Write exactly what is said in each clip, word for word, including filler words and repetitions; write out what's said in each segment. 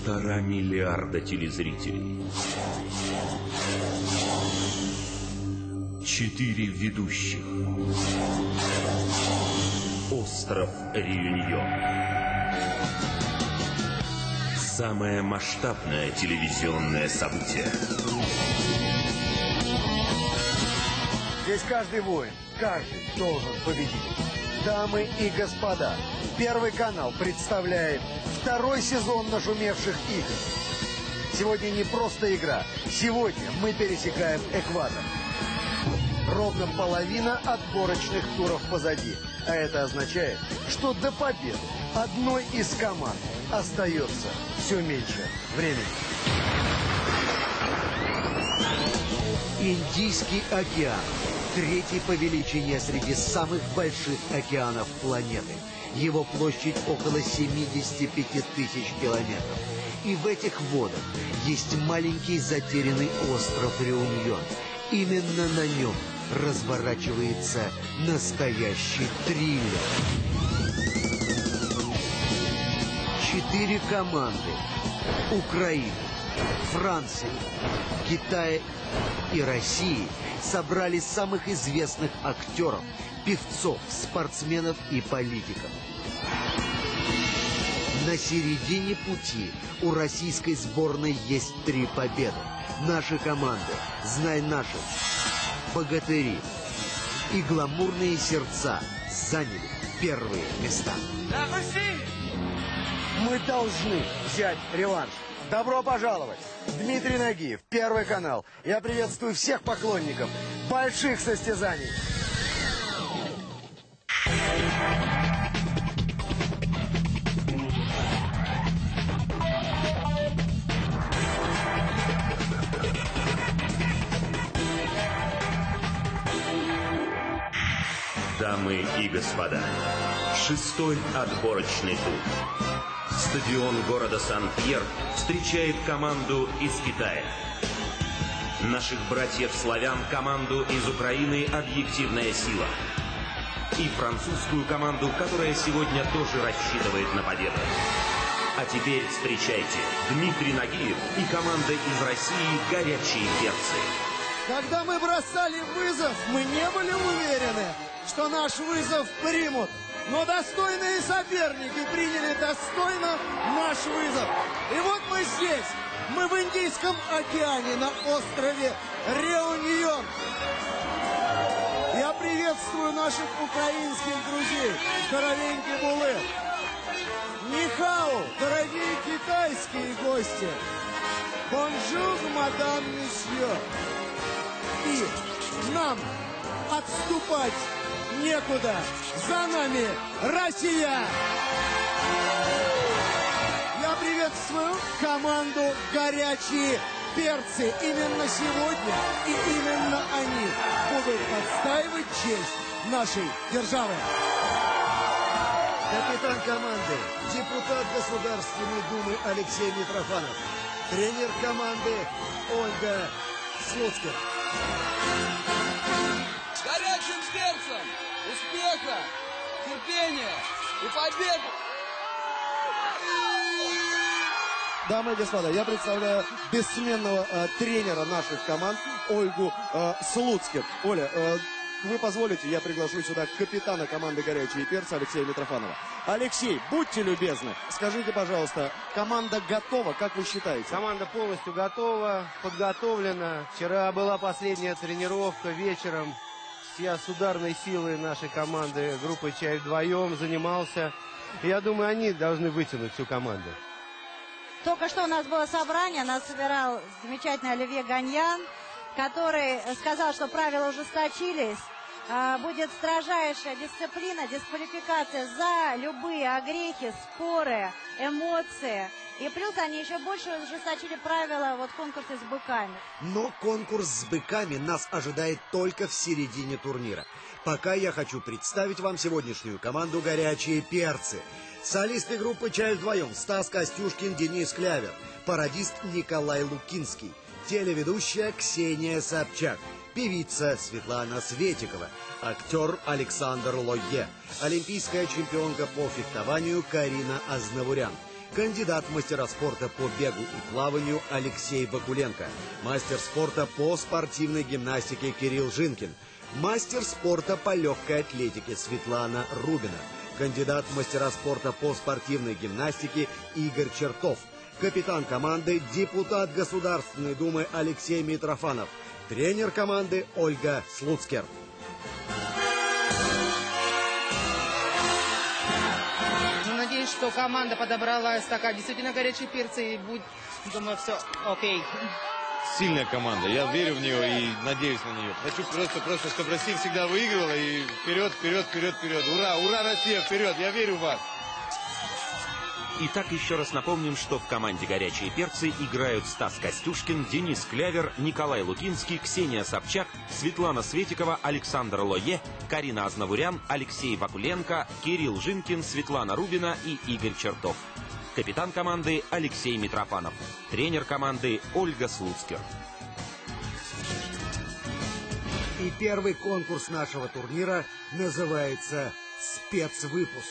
Полтора миллиарда телезрителей. Четыре ведущих. Остров Реюньон. Самое масштабное телевизионное событие. Здесь каждый воин, каждый должен победить. Дамы и господа, Первый канал представляет второй сезон нашумевших игр. Сегодня не просто игра. Сегодня мы пересекаем экватор. Ровно половина отборочных туров позади. А это означает, что до победы одной из команд остается все меньше времени. Индийский океан. Третий по величине среди самых больших океанов планеты. Его площадь около семидесяти пяти тысяч километров. И в этих водах есть маленький затерянный остров Реюньон. Именно на нем разворачивается настоящий триллер. Четыре команды. Украины, Франции, Китая и России собрали самых известных актеров, певцов, спортсменов и политиков. На середине пути у российской сборной есть три победы. Наши команды «Знай наших», «Богатыри» и «Гламурные сердца» заняли первые места. Мы должны взять реванш. Добро пожаловать! Дмитрий Нагиев, Первый канал. Я приветствую всех поклонников больших состязаний. Дамы и господа, шестой отборочный тур. Стадион города Сан-Пьер встречает команду из Китая. Наших братьев-славян, команду из Украины «Объективная сила». И французскую команду, которая сегодня тоже рассчитывает на победу. А теперь встречайте Дмитрий Нагиев и команда из России «Горячие перцы». Когда мы бросали вызов, мы не были уверены, что наш вызов примут. Но достойные соперники приняли достойно наш вызов. И вот мы здесь, мы в Индийском океане на острове Реюньон. Я приветствую наших украинских друзей, здоровенький Булы. Нихао, дорогие китайские гости. Бонжур, мадам, месье. И нам отступать некуда. За нами Россия! Я приветствую команду «Горячие перцы». Именно сегодня и именно они будут отстаивать честь нашей державы. Капитан команды, депутат Государственной Думы Алексей Митрофанов. Тренер команды Ольга Слуцкая. Горячим перцам! Успеха, терпения и победы! Дамы и господа, я представляю бессменного э, тренера наших команд Ольгу э, Слуцких. Оля, э, вы позволите, я приглашу сюда капитана команды «Горячие перцы» Алексея Митрофанова. Алексей, будьте любезны, скажите, пожалуйста, команда готова, как вы считаете? Команда полностью готова, подготовлена. Вчера была последняя тренировка вечером. Я с ударной силой нашей команды, группой «Чай вдвоем» занимался. Я думаю, они должны вытянуть всю команду. Только что у нас было собрание, нас собирал замечательный Оливье Ганьян, который сказал, что правила ужесточились. Будет строжайшая дисциплина, дисквалификация за любые огрехи, споры, эмоции. И плюс они еще больше ужесточили правила вот конкурса с быками. Но конкурс с быками нас ожидает только в середине турнира. Пока я хочу представить вам сегодняшнюю команду «Горячие перцы». Солисты группы «Чай вдвоем» Стас Костюшкин, Денис Клявер, пародист Николай Лукинский, телеведущая Ксения Собчак, певица Светлана Светикова, актер Александр Лойе, олимпийская чемпионка по фехтованию Карина Азнавурян Кандидат в мастера спорта по бегу и плаванию Алексей Вакуленко. Мастер спорта по спортивной гимнастике Кирилл Жинкин. Мастер спорта по легкой атлетике Светлана Рубина. Кандидат в мастера спорта по спортивной гимнастике Игорь Чертов. Капитан команды, депутат Государственной Думы Алексей Митрофанов. Тренер команды Ольга Слуцкер. Надеюсь, что команда подобралась такая действительно горячие перцы и будет, думаю, все окей. Сильная команда, я верю в нее и надеюсь на нее. Хочу просто, просто, чтобы Россия всегда выигрывала и вперед, вперед, вперед, вперед. Ура, ура, Россия, вперед, я верю в вас. Итак, еще раз напомним, что в команде «Горячие перцы» играют Стас Костюшкин, Денис Клявер, Николай Лукинский, Ксения Собчак, Светлана Светикова, Александр Лойе, Карина Азнавурян, Алексей Вакуленко, Кирилл Жинкин, Светлана Рубина и Игорь Чертов. Капитан команды Алексей Митрофанов. Тренер команды Ольга Слуцкер. И первый конкурс нашего турнира называется «Спецвыпуск».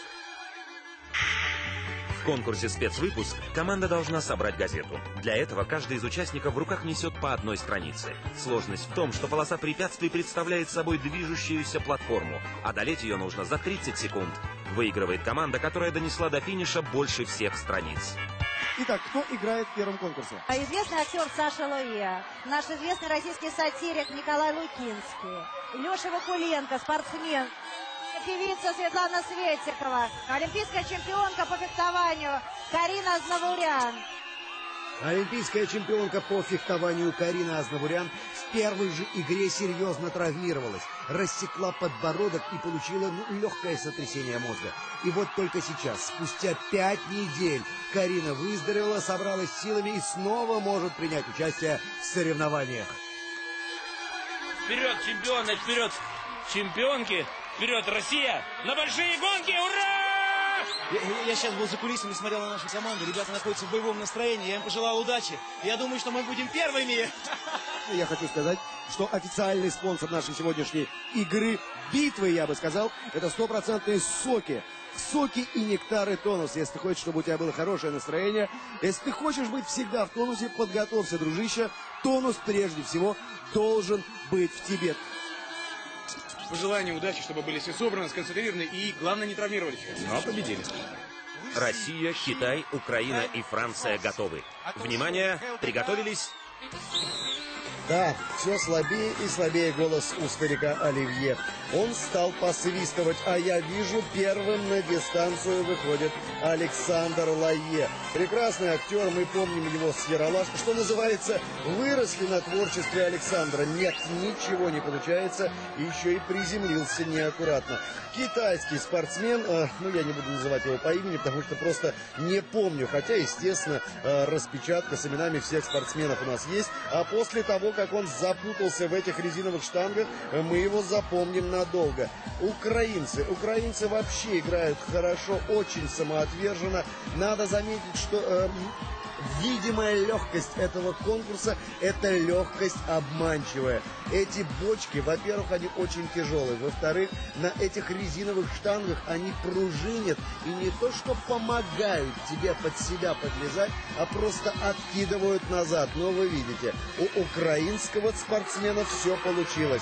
В конкурсе «Спецвыпуск» команда должна собрать газету. Для этого каждый из участников в руках несет по одной странице. Сложность в том, что полоса препятствий представляет собой движущуюся платформу. Одолеть ее нужно за тридцать секунд. Выигрывает команда, которая донесла до финиша больше всех страниц. Итак, кто играет в первом конкурсе? Известный актер Саша Лойе, наш известный российский сатирик Николай Лукинский, Леша Вакуленко, спортсмен, певица Светлана Светикова, олимпийская чемпионка по фехтованию Карина Азнавурян. Олимпийская чемпионка по фехтованию Карина Азнавурян в первой же игре серьезно травмировалась, рассекла подбородок и получила ну, легкое сотрясение мозга. И вот только сейчас, спустя пять недель, Карина выздоровела, собралась силами и снова может принять участие в соревнованиях. Вперед, чемпионы, вперед, чемпионки, вперед, Россия, на большие гонки, ура! Я, я сейчас был за кулисами, смотрел на нашу команду. Ребята находятся в боевом настроении. Я им пожелал удачи. Я думаю, что мы будем первыми. Я хочу сказать, что официальный спонсор нашей сегодняшней игры, битвы, я бы сказал, это стопроцентные соки. Соки и нектары тонус. Если ты хочешь, чтобы у тебя было хорошее настроение, если ты хочешь быть всегда в тонусе, подготовься, дружище. Тонус прежде всего должен быть в тебе. Пожелания удачи, чтобы были все собраны, сконцентрированы и, главное, не травмировались. Ну, а победили. Россия, Китай, Украина и Франция готовы. Внимание, приготовились. Да, все слабее и слабее голос у старика Оливье. Он стал посвистывать, а я вижу, первым на дистанцию выходит Александр Лойе. Прекрасный актер, мы помним его с Яралаш. Что называется, выросли на творчестве Александра. Нет, ничего не получается, еще и приземлился неаккуратно. Китайский спортсмен, э, ну я не буду называть его по имени, потому что просто не помню. Хотя, естественно, э, распечатка с именами всех спортсменов у нас есть. А после того, как он запутался в этих резиновых штангах, мы его запомним надолго. Украинцы. Украинцы вообще играют хорошо, очень самоотверженно. Надо заметить, что э, видимая легкость этого конкурса – это легкость обманчивая. Эти бочки, во-первых, они очень тяжелые. Во-вторых, на этих резиновых штангах они пружинят и не то что помогают тебе под себя подлезать, а просто откидывают назад. Но вы видите, у украинского спортсмена все получилось.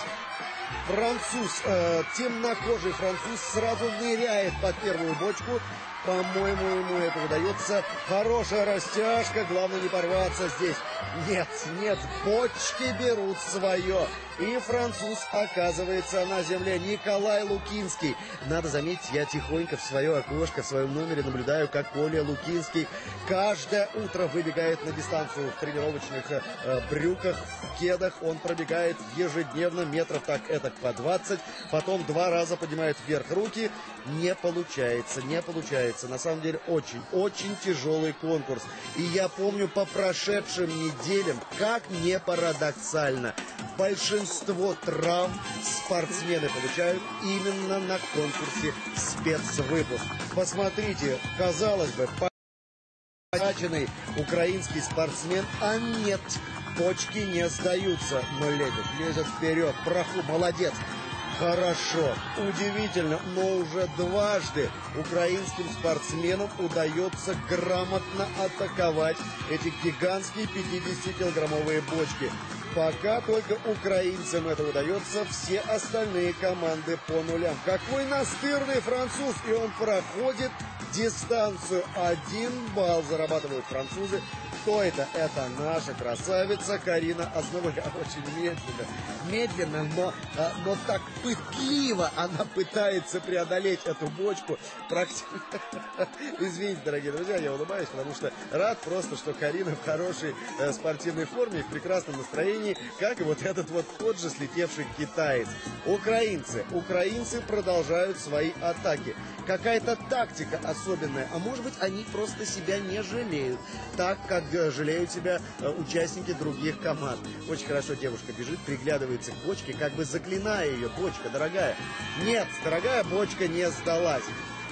Француз, э, темнокожий француз сразу ныряет под первую бочку. По-моему, ему это удается. Хорошая растяжка, главное не порваться здесь. Нет, нет, бочки берут свое. И француз оказывается на земле. Николай Лукинский. Надо заметить, я тихонько в свое окошко, в своем номере наблюдаю, как Коля Лукинский каждое утро выбегает на дистанцию в тренировочных э, брюках, в кедах. Он пробегает ежедневно метров так этак по двадцать. Потом два раза поднимает вверх руки. Не получается, не получается. На самом деле очень, очень тяжелый конкурс. И я помню по прошедшим неделям, как не парадоксально, большинство травм спортсмены получают именно на конкурсе «Спецвыпуск». Посмотрите, казалось бы, покачанный украинский спортсмен, а нет, почки не сдаются, но лезет, лезет вперед, проху, молодец. Хорошо, удивительно, но уже дважды украинским спортсменам удается грамотно атаковать эти гигантские пятидесятикилограммовые бочки. Пока только украинцам это удается, все остальные команды по нулям. Какой настырный француз, и он проходит дистанцию. Один балл зарабатывают французы. Кто это? Это наша красавица Карина Азнавердяева. Очень медленно, медленно, но, но так пытливо она пытается преодолеть эту бочку. Практически... Извините, дорогие друзья, я улыбаюсь, потому что рад просто, что Карина в хорошей э, спортивной форме, в прекрасном настроении, как и вот этот вот тот же слетевший китаец. Украинцы, украинцы продолжают свои атаки. Какая-то тактика особенная, а может быть, они просто себя не жалеют, так как жалеют себя участники других команд. Очень хорошо девушка бежит, приглядывается к бочке, как бы заклиная ее: бочка, дорогая. Нет, дорогая бочка не сдалась.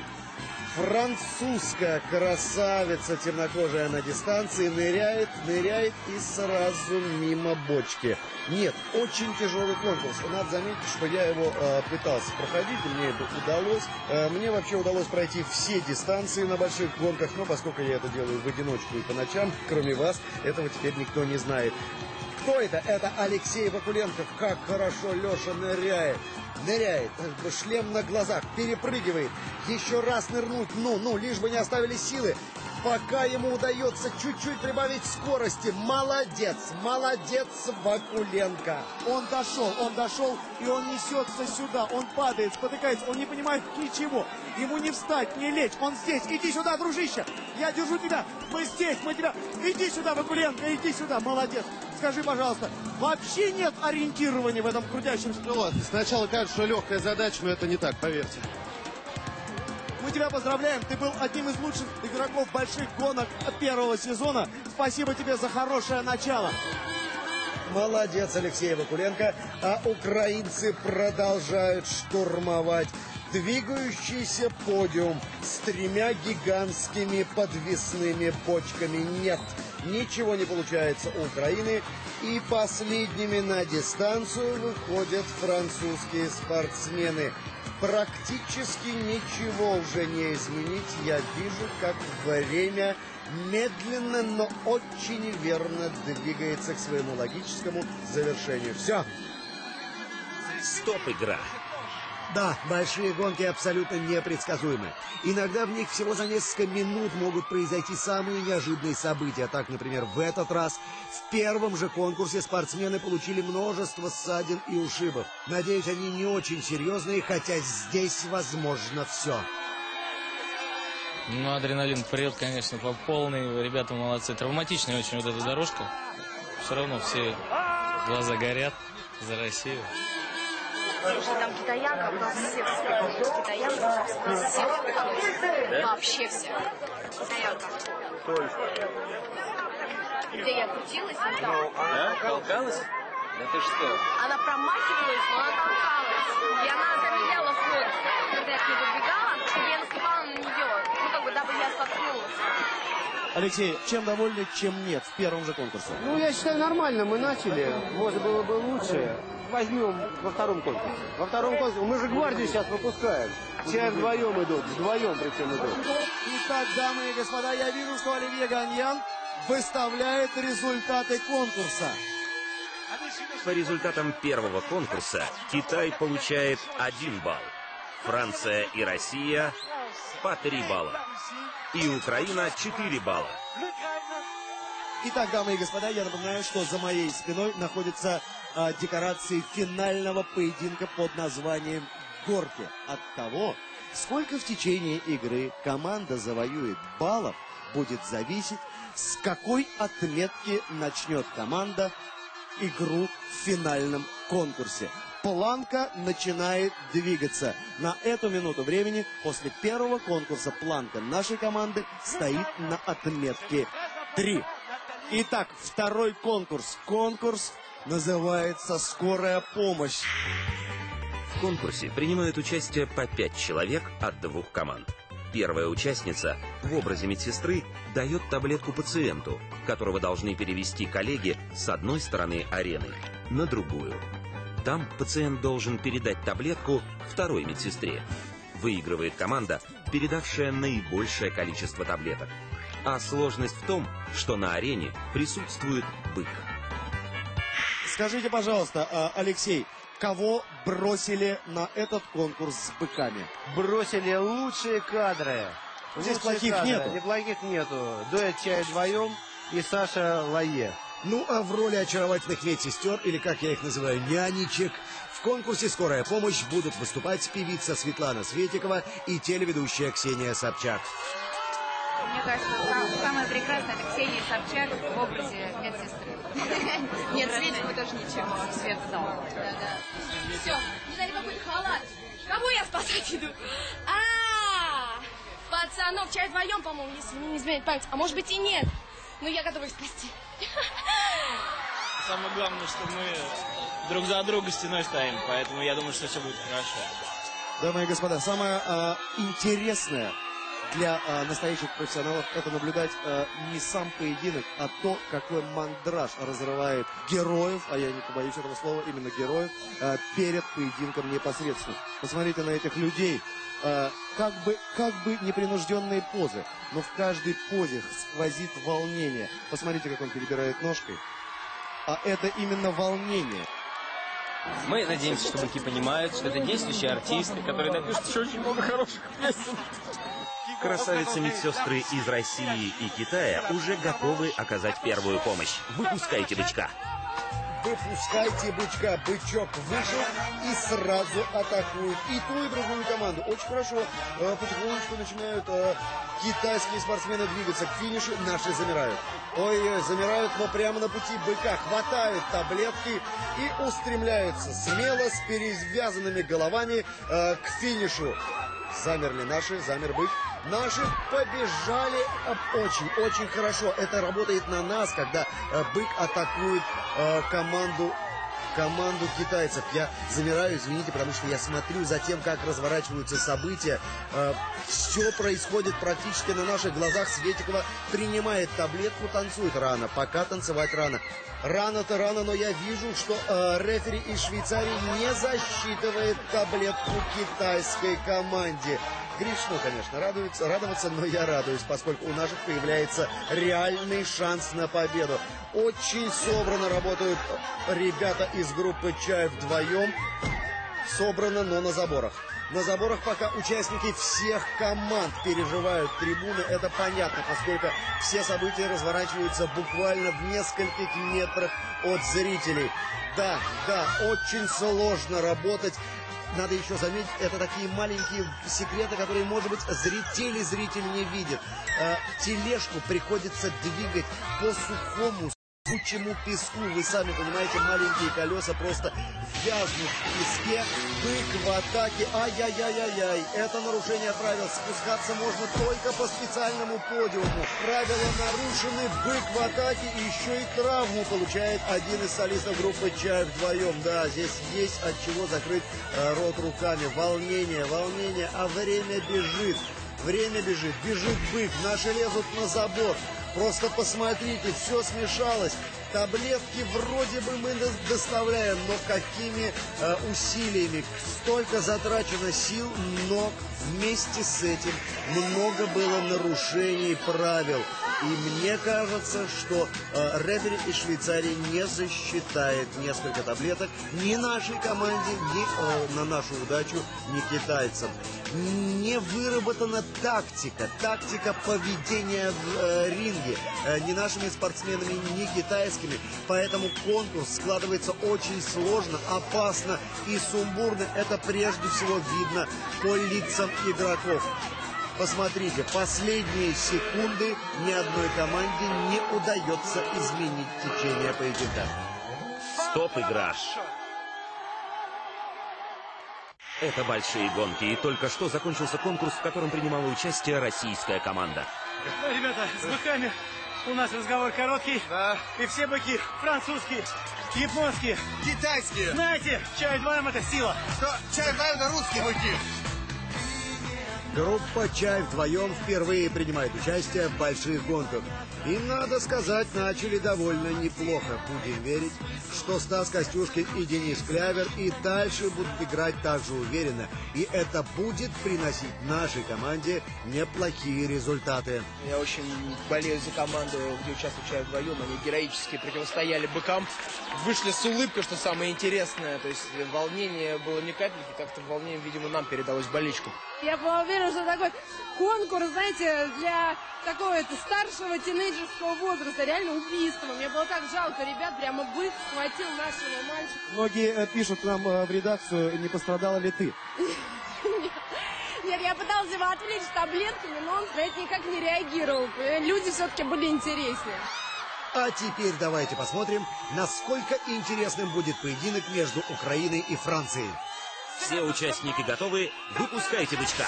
Французская красавица, темнокожая на дистанции, ныряет, ныряет и сразу мимо бочки. Нет, очень тяжелый конкурс. Надо заметить, что я его э, пытался проходить, и мне это удалось. Э, мне вообще удалось пройти все дистанции на больших гонках, но поскольку я это делаю в одиночку и по ночам, кроме вас, этого теперь никто не знает. Кто это? Это Алексей Вакуленков. Как хорошо Леша ныряет. Ныряет, шлем на глазах, перепрыгивает. Еще раз нырнуть, ну, ну, лишь бы не оставили силы. Пока ему удается чуть-чуть прибавить скорости. Молодец, молодец Вакуленко. Он дошел, он дошел, и он несется сюда. Он падает, спотыкается, он не понимает ничего. Ему не встать, не лечь. Он здесь. Иди сюда, дружище. Я держу тебя. Мы здесь, мы тебя. Иди сюда, Вакуленко, иди сюда. Молодец. Скажи, пожалуйста, вообще нет ориентирования в этом крутящемся? Ну ладно, сначала кажется, что легкая задача, но это не так, поверьте. Мы тебя поздравляем. Ты был одним из лучших игроков больших гонок первого сезона. Спасибо тебе за хорошее начало. Молодец, Алексей Вакуленко. А украинцы продолжают штурмовать двигающийся подиум с тремя гигантскими подвесными бочками. Нет, ничего не получается у Украины. И последними на дистанцию выходят французские спортсмены. Практически ничего уже не изменить. Я вижу, как время медленно, но очень верно двигается к своему логическому завершению. Все. Стоп-игра. Да, большие гонки абсолютно непредсказуемы. Иногда в них всего за несколько минут могут произойти самые неожиданные события. Так, например, в этот раз в первом же конкурсе спортсмены получили множество ссадин и ушибов. Надеюсь, они не очень серьезные, хотя здесь возможно все. Ну, адреналин прет, конечно, по полной. Ребята молодцы. Травматичная очень вот эта дорожка. Все равно все глаза горят за Россию. Слушай, там китаянка просто всех спрятала. Китаянка просто всех спрятала. Вообще все. Китаянка. Где я крутилась, там. Ну, она толкалась? Да ты что? Она промахивалась, но она толкалась. И она замедляла скорость. Когда я к ней подбегала, чтобы я наступала на нее. Ну, как бы, дабы я споткнулась. Алексей, чем довольны, чем нет в первом же конкурсе? Ну, я считаю, нормально. Мы начали. Может, было бы лучше. Возьмем во втором конкурсе. Во втором конкурсе. Мы же гвардию сейчас выпускаем. Чай вдвоем идут. Вдвоем причем идут. Итак, дамы и господа, я вижу, что Оливье Ганьян выставляет результаты конкурса. По результатам первого конкурса Китай получает один балл. Франция и Россия по три балла. И Украина четыре балла. Итак, дамы и господа, я напоминаю, что за моей спиной находятся а, декорации финального поединка под названием «Горки». От того, сколько в течение игры команда завоюет баллов, будет зависеть, с какой отметки начнет команда игру в финальном конкурсе. Планка начинает двигаться. На эту минуту времени после первого конкурса планка нашей команды стоит на отметке три. Итак, второй конкурс. Конкурс называется «Скорая помощь». В конкурсе принимают участие по пять человек от двух команд. Первая участница в образе медсестры дает таблетку пациенту, которого должны перевести коллеги с одной стороны арены на другую. Там пациент должен передать таблетку второй медсестре. Выигрывает команда, передавшая наибольшее количество таблеток. А сложность в том, что на арене присутствует бык. Скажите, пожалуйста, Алексей, кого бросили на этот конкурс с быками? Бросили лучшие кадры. Здесь Лучшие плохих кадры. нету. Неплохих нету. Дуэт «Чай вдвоем» и Саша Лае. Ну, а в роли очаровательных медсестер, или как я их называю, нянечек, в конкурсе «Скорая помощь» будут выступать певица Светлана Светикова и телеведущая Ксения Собчак. Мне кажется, сам- самое прекрасное это Ксения Собчак в образе медсестры. Нет, Светикова тоже ничего. Света дала. Все, не дали какой-то халат. Кого я спасать иду? А, пацанов, чай вдвоем, по-моему, если мне не изменяет память. А может быть и нет. Но я готова их спасти. Самое главное, что мы друг за друга стеной стоим, поэтому я думаю, что все будет хорошо. Дамы и господа, самое а, интересное для а, настоящих профессионалов это наблюдать а, не сам поединок, а то, какой мандраж разрывает героев, а я не побоюсь этого слова, именно героев, а, перед поединком непосредственно. Посмотрите на этих людей. А, как бы, как бы непринужденные позы, но в каждой позе сквозит волнение. Посмотрите, как он перебирает ножкой. А это именно волнение. Мы надеемся, что быки понимают, что это действующие артисты, которые напишут еще очень много хороших песен. Красавицы-медсестры из России и Китая уже готовы оказать первую помощь. Выпускайте бычка. Выпускайте бычка. Бычок вышел и сразу атакует и ту, и другую команду. Очень хорошо. Э, Потихонечку начинают э, китайские спортсмены двигаться к финишу. Наши замирают. Ой, замирают, но прямо на пути быка. Хватают таблетки и устремляются смело с перевязанными головами э, к финишу. Замерли наши, замер бык. Наши побежали очень-очень хорошо. Это работает на нас, когда э, бык атакует э, команду, команду китайцев. Я замираю, извините, потому что я смотрю за тем, как разворачиваются события. Э, все происходит практически на наших глазах. Светикова принимает таблетку, танцует рано. Пока танцевать рано. Рано-то рано, но я вижу, что э, рефери из Швейцарии не засчитывает таблетку китайской команде. Грешно, конечно, радуется, радоваться, но я радуюсь, поскольку у наших появляется реальный шанс на победу. Очень собрано работают ребята из группы «Чай вдвоем». Собрано, но на заборах. На заборах пока участники всех команд переживают трибуны. Это понятно, поскольку все события разворачиваются буквально в нескольких метрах от зрителей. Да, да, очень сложно работать. Надо еще заметить, это такие маленькие секреты, которые, может быть, зрители, зритель не видит. Э, тележку приходится двигать по сухому, сучему песку. Вы сами понимаете, маленькие колеса просто вязнут в песке. Бык в атаке. Ай-яй-яй-яй-яй. Это нарушение правил. Спускаться можно только по специальному подиуму. Правила нарушены. Бык в атаке. И еще и травму получает один из солистов группы «Чай вдвоем». Да, здесь есть от чего закрыть э, рот руками. Волнение, волнение. А время бежит. Время бежит. Бежит бык. Наши лезут на забор. Просто посмотрите, все смешалось. Таблетки вроде бы мы доставляем, но какими э, усилиями. Столько затрачено сил, но вместе с этим много было нарушений правил. И мне кажется, что э, рефери из Швейцарии не засчитает несколько таблеток ни нашей команде, ни э, на нашу удачу, ни китайцам. Не выработана тактика, тактика поведения в э, ринге э, ни нашими спортсменами, ни китайскими. Поэтому конкурс складывается очень сложно, опасно и сумбурно. Это прежде всего видно по лицам игроков. Посмотрите, последние секунды ни одной команде не удается изменить течение поединка. Стоп, игра. Это большие гонки, и только что закончился конкурс, в котором принимала участие российская команда. Ну, ребята, с быками у нас разговор короткий. Да. И все быки французские, японские, китайские. Знаете, «Чай вдвоем» — это сила. Что? «Чай вдвоем» — это русские быки. Группа «Чай вдвоем» впервые принимает участие в больших гонках. И, надо сказать, начали довольно неплохо. Будем верить, что Стас Костюшкин и Денис Клявер и дальше будут играть так же уверенно. И это будет приносить нашей команде неплохие результаты. Я очень болею за команду, где участвуют «Чай вдвоем». Они героически противостояли быкам. Вышли с улыбкой, что самое интересное. То есть волнение было не капельки, как-то волнение, видимо, нам передалось болельщикам. Я была уверена, что такой конкурс, знаете, для такого это старшего тинейджерского возраста, реально убийство. Мне было так жалко ребят, прямо бык схватил нашего мальчика. Многие э, пишут нам э, в редакцию, не пострадала ли ты? Нет, я пыталась его отвлечь таблетками, но он, знаете, никак не реагировал. Люди все-таки были интереснее. А теперь давайте посмотрим, насколько интересным будет поединок между Украиной и Францией. Все участники готовы? Выпускайте бычка.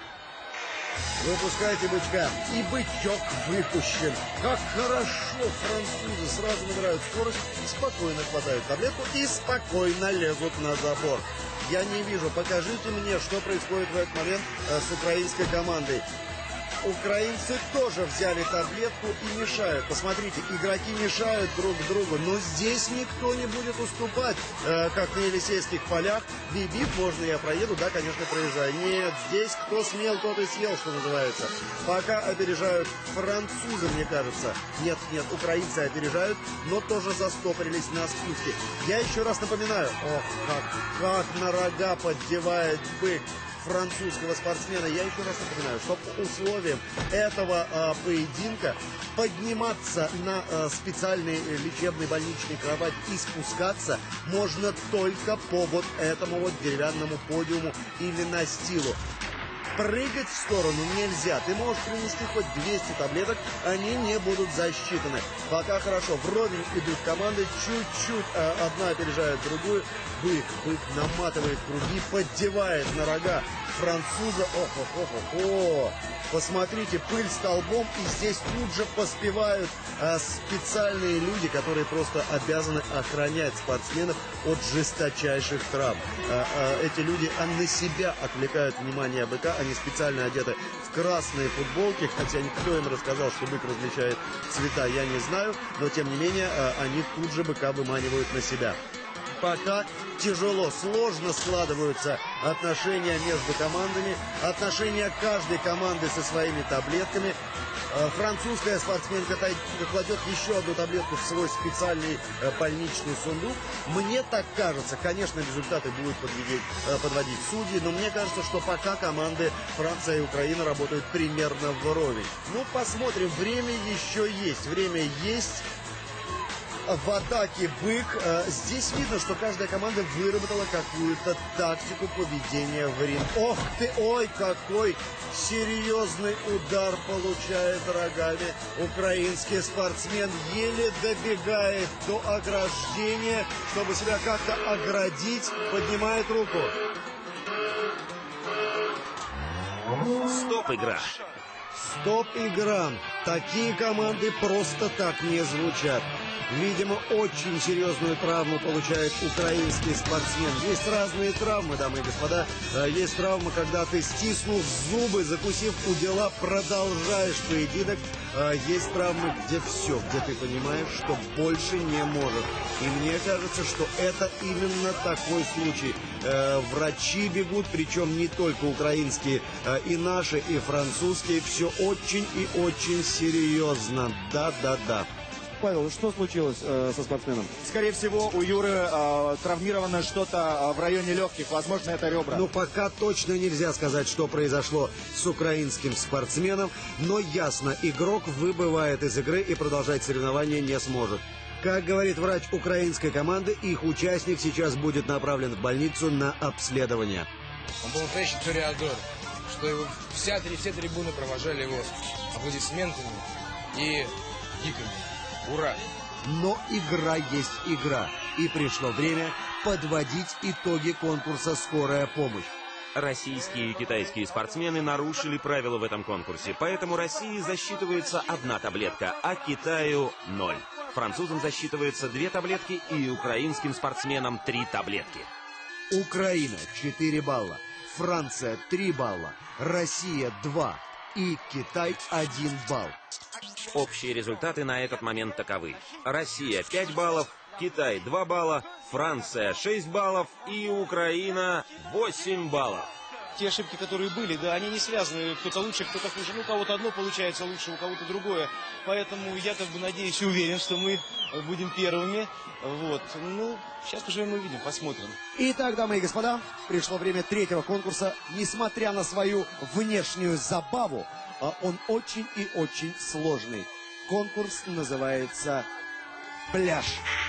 Выпускайте бычка. И бычок выпущен. Как хорошо французы сразу набирают скорость, спокойно хватают таблетку и спокойно лезут на забор. Я не вижу. Покажите мне, что происходит в этот момент э, с украинской командой. Украинцы тоже взяли таблетку и мешают. Посмотрите, игроки мешают друг другу, но здесь никто не будет уступать, э, как на Елисейских полях. Бибип, можно я проеду? Да, конечно, проезжаю. Нет, здесь кто смел, тот и съел, что называется. Пока опережают французы, мне кажется. Нет, нет, украинцы опережают, но тоже застопорились на спуске. Я еще раз напоминаю, ох, как, как на рога поддевает бык французского спортсмена. Я еще раз напоминаю, что по условиям этого э, поединка подниматься на э, специальный лечебный больничный кровать и спускаться можно только по вот этому вот деревянному подиуму или настилу. Прыгать в сторону нельзя. Ты можешь принести хоть двести таблеток, они не будут засчитаны. Пока хорошо. Вровень идут команды, чуть-чуть э, одна опережает другую. Бык, бык наматывает круги, поддевает на рога француза. Ох-ох-ох-ох-ох. Посмотрите, пыль столбом, и здесь тут же поспевают а, специальные люди, которые просто обязаны охранять спортсменов от жесточайших травм. А, а, эти люди а на себя отвлекают внимание быка, они специально одеты в красные футболки, хотя никто им рассказал, что бык различает цвета, я не знаю, но тем не менее а, они тут же быка выманивают на себя. Пока тяжело, сложно складываются отношения между командами, отношения каждой команды со своими таблетками. Французская спортсменка кладет еще одну таблетку в свой специальный больничный сундук. Мне так кажется, конечно, результаты будут подводить, подводить судьи, но мне кажется, что пока команды Франция и Украина работают примерно вровень. Ну, посмотрим, время еще есть, время есть. В атаке бык. Здесь видно, что каждая команда выработала какую-то тактику поведения в ринг. Ох ты, ой, какой серьезный удар получает рогами. Украинский спортсмен еле добегает до ограждения, чтобы себя как-то оградить, поднимает руку. Стоп, игра. Стоп, игра. Такие команды просто так не звучат. Видимо, очень серьезную травму получает украинский спортсмен. Есть разные травмы, дамы и господа. Есть травмы, когда ты, стиснув зубы, закусив у дела, продолжаешь поединок. Есть травмы, где все, где ты понимаешь, что больше не может. И мне кажется, что это именно такой случай. Врачи бегут, причем не только украинские, и наши, и французские. Все очень и очень серьезно. Да-да-да. Павел, что случилось э, со спортсменом? Скорее всего, у Юры э, травмировано что-то э, в районе легких. Возможно, это ребра. Ну, пока точно нельзя сказать, что произошло с украинским спортсменом. Но ясно, игрок выбывает из игры и продолжать соревнования не сможет. Как говорит врач украинской команды, их участник сейчас будет направлен в больницу на обследование. Он был настоящий тореадор, что его вся, все трибуны провожали его аплодисментами и гиками. Ура! Но игра есть игра. И пришло время подводить итоги конкурса «Скорая помощь». Российские и китайские спортсмены нарушили правила в этом конкурсе, поэтому России засчитывается одна таблетка, а Китаю – ноль. Французам засчитывается две таблетки и украинским спортсменам три таблетки. Украина – четыре балла. Франция три балла, Россия два и Китай один балл. Общие результаты на этот момент таковы. Россия пять баллов, Китай два балла, Франция шесть баллов и Украина восемь баллов. Те ошибки, которые были, да, они не связаны. Кто-то лучше, кто-то хуже. Ну, у кого-то одно получается лучше, у кого-то другое. Поэтому я как бы надеюсь и уверен, что мы будем первыми. Вот. Ну, сейчас уже мы увидим, посмотрим. Итак, дамы и господа, пришло время третьего конкурса. Несмотря на свою внешнюю забаву, он очень и очень сложный. Конкурс называется «Пляж».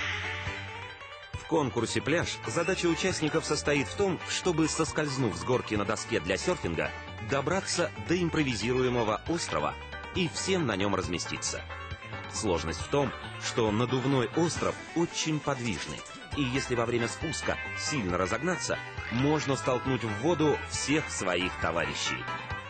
В конкурсе «Пляж» задача участников состоит в том, чтобы, соскользнув с горки на доске для серфинга, добраться до импровизируемого острова и всем на нем разместиться. Сложность в том, что надувной остров очень подвижный, и если во время спуска сильно разогнаться, можно столкнуть в воду всех своих товарищей.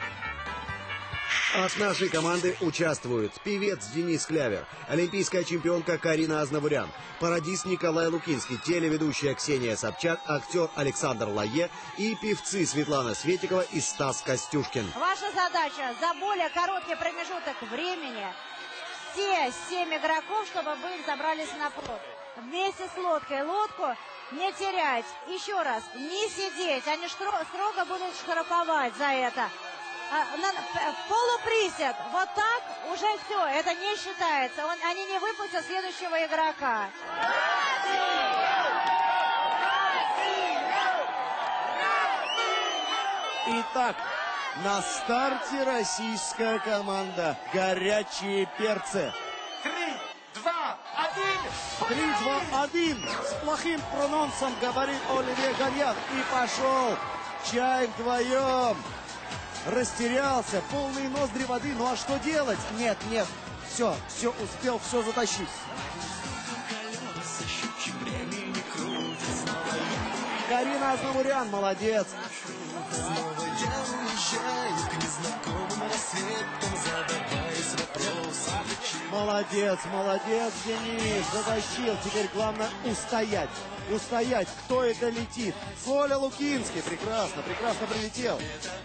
От нашей команды участвуют певец Денис Клявер, олимпийская чемпионка Карина Азнавурян, пародист Николай Лукинский, телеведущая Ксения Собчак, актер Александр Лае и певцы Светлана Светикова и Стас Костюшкин. Ваша задача за более короткий промежуток времени все семь игроков, чтобы вы забрались на плот. Вместе с лодкой лодку не терять. Еще раз, не сидеть. Они строго будут штрафовать за это. В полуприсед. Вот так уже все. Это не считается. Он, они не выпустят следующего игрока. Итак, на старте российская команда «Горячие перцы». Три, два, один. Три, два, один. С плохим прононсом говорит Оливье Ганьян. И пошел чай вдвоем. Растерялся, полные ноздри воды. Ну а что делать? Нет, нет. Все, все успел, все затащить. Карина Азнавурян, молодец. Молодец, молодец, Денис, затащил. Теперь главное устоять. Устоять, кто это летит. Коля Лукинский, прекрасно, прекрасно прилетел.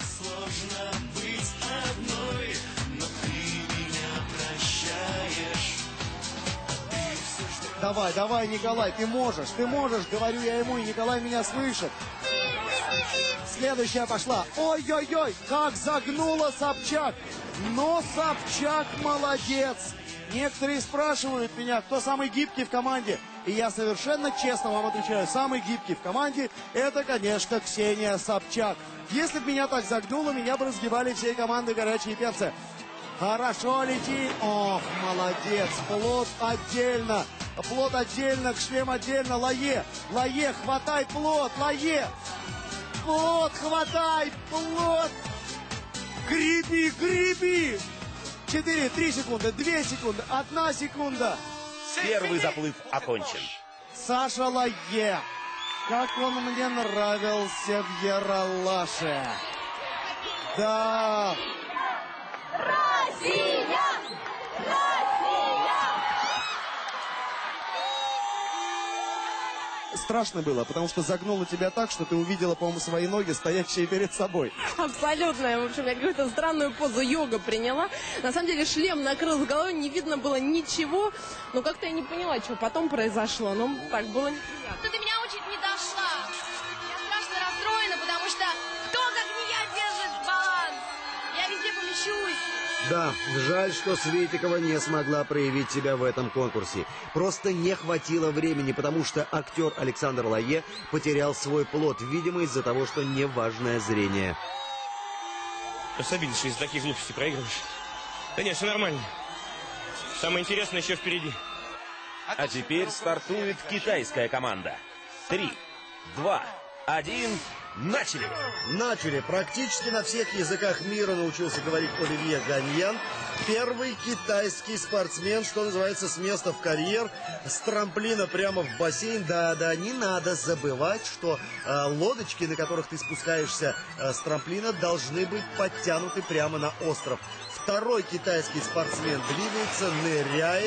Давай, давай, Николай, ты можешь, ты можешь, говорю я ему, и Николай меня слышит. Следующая пошла. Ой-ой-ой, как загнула Собчак. Но Собчак молодец. Некоторые спрашивают меня, кто самый гибкий в команде. И я совершенно честно вам отвечаю, самый гибкий в команде — это, конечно, Ксения Собчак. Если бы меня так загнуло, меня бы разгибали всей команды «Горячие перцы». Хорошо лети. Ох, молодец. Плот отдельно. Плот отдельно, шлем отдельно. Лае. Лае, хватай плот. Лае. Плот, хватай. Плот. Греби, греби. Четыре, три секунды, две секунды, одна секунда. Первый заплыв окончен. Саша Лае. Как он мне нравился в Яралаше. Да. Россия! Россия! Страшно было, потому что загнуло тебя так, что ты увидела, по-моему, свои ноги, стоящие перед собой. Абсолютно. В общем, я какую-то странную позу йога приняла. На самом деле шлем накрыл с головой, не видно было ничего. Но как-то я не поняла, что потом произошло. Ну, так было неприятно. Ты до меня очень не дошла. Я страшно расстроена, потому что кто, как не я, держит баланс? Я везде помещусь. Да, жаль, что Светикова не смогла проявить себя в этом конкурсе. Просто не хватило времени, потому что актер Александр Лае потерял свой плот, видимо, из-за того, что неважное зрение. Просто обидно, что из-за таких глупостей проигрываешь. Да нет, все нормально. Самое интересное еще впереди. А теперь стартует китайская команда. Три, два, один... Начали! Начали. Практически на всех языках мира научился говорить Оливье Ганьян. Первый китайский спортсмен, что называется, с места в карьер, с трамплина прямо в бассейн. Да-да, не надо забывать, что э, лодочки, на которых ты спускаешься э, с трамплина, должны быть подтянуты прямо на остров. Второй китайский спортсмен двигается, ныряет.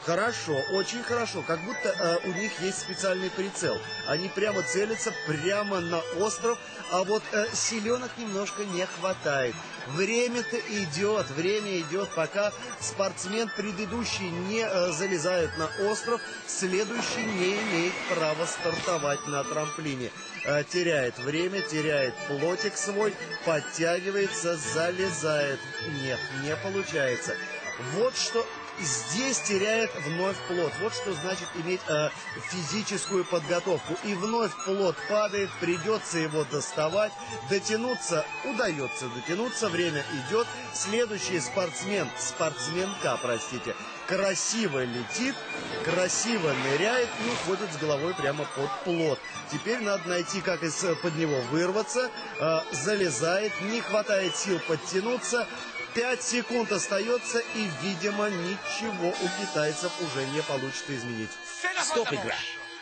Хорошо, очень хорошо. Как будто э, у них есть специальный прицел. Они прямо целятся прямо на остров, а вот э, селенок немножко не хватает. Время-то идет, время идет, пока спортсмен предыдущий не э, залезает на остров, следующий не имеет права стартовать на трамплине. Э, теряет время, теряет плотик свой, подтягивается, залезает. Нет, не получается. Вот что здесь теряет вновь плот. Вот что значит иметь э, физическую подготовку. И вновь плот падает, придется его доставать. Дотянуться удается, дотянуться, время идет. Следующий спортсмен, спортсменка, простите, красиво летит, красиво ныряет и уходит с головой прямо под плот. Теперь надо найти, как из-под него вырваться. Э, залезает, не хватает сил подтянуться. Пять секунд остается, и, видимо, ничего у китайцев уже не получится изменить. Стоп, игра.